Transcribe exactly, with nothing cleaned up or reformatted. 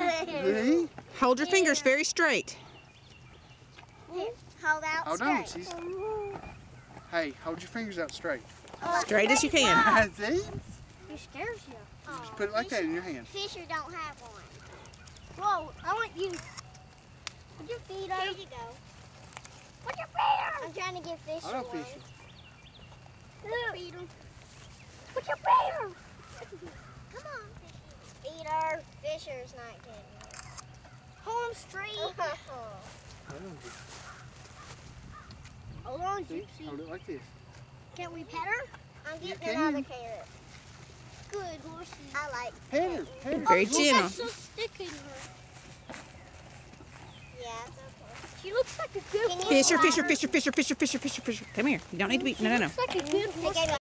See? Hold your fingers very straight. Here, hold out Hold straight. on, she's... Hey, hold your fingers out straight. Straight as you can. See? He scares you. Just put it like that in your hand. Fisher don't have one. Whoa, I want you. Put your feet up. Here you go. Put your feet up. I'm trying to get Fisher I don't one. fish. Put your feet up. Put your feet up. Come on, Fisher. Peter, Fisher's not getting it. Hold him straight. I don't get Hold on, it. See? Gypsy. Hold it like this. Can we pet her? I'm You getting can. another carrot. Good horsey. I like Pet her, pet her. Very Oh, gentle. that's so sticky in her. Yeah, it's okay. She looks like a good Fisher, Fisher, Fisher, Fisher, Fisher, Fisher, Fisher, Fisher. Come here. You don't need to be. No, no, no. She looks like a good horse.